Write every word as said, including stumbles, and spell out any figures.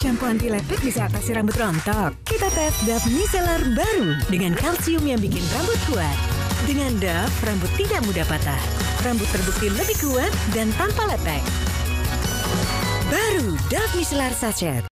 shampoo anti lepek bisa atasi rambut rontok? Kita tes Dove Micellar baru dengan kalsium yang bikin rambut kuat. Dengan Dove, rambut tidak mudah patah. Rambut terbukti lebih kuat dan tanpa lepek. Baru Dove Micellar Sachet.